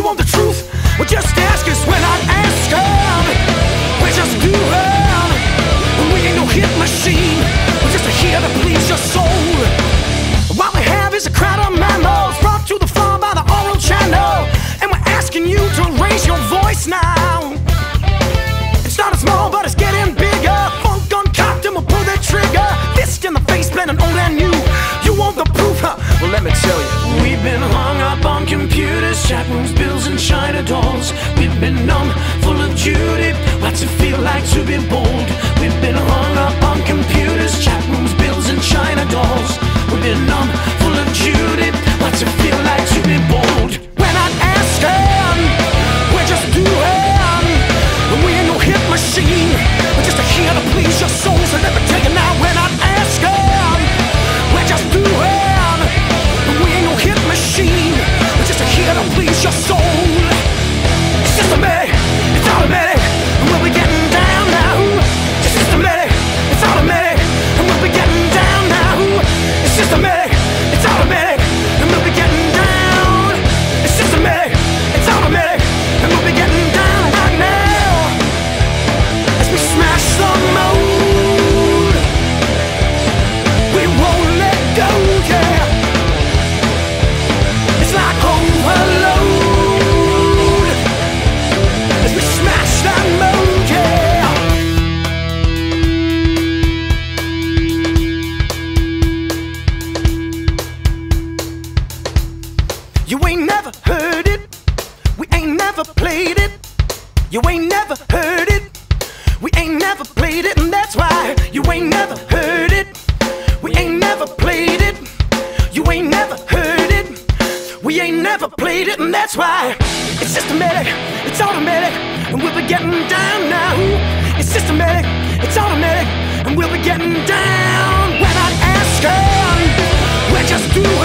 want the truth? Well, just ask us. We're not asking, we're just doing. We ain't no hit machine, we're just here to please your soul. What we have is a crowd of mammals brought to the floor by the Aural channel, and we're asking you to raise your voice now. It's not small, but it's getting bigger. Funk gun cocked and we'll pull the trigger. Fist in the face, blending old and new. You want the proof, huh? Well, let me tell you. We've been hung up on computers, chat rooms, bills, and China dolls. We've been numb, full of duty. What's it feel like to be bold? We've been hung up on computers, chat rooms, bills, and China dolls. We've been numb, full of duty. What's it feel like to be bold? We're not asking, we're just doing. We ain't no hit machine, we're just here to please your soul. So let me tell you now, we're not asking, we're just doing. We ain't no hit machine, we're just here to please your soul. It's systematic, it's automatic, and we'll be getting down now. It's systematic, it's automatic, and we'll be getting down now. It's systematic, it's automatic, and we'll be getting down. It's systematic, it's automatic, and we'll be getting down right now. As we smash the mold, we won't let go, yeah. It's like overload. As we smash that mold, yeah. You ain't never heard it, we ain't never played it. You ain't never heard it, we ain't never played it, and that's why you ain't never heard it. We ain't never played it. You ain't never heard it. We ain't never played it, and that's why it's systematic, it's automatic, and we'll be getting down now. It's systematic, it's automatic, and we'll be getting down. We're not asking, we're just doing.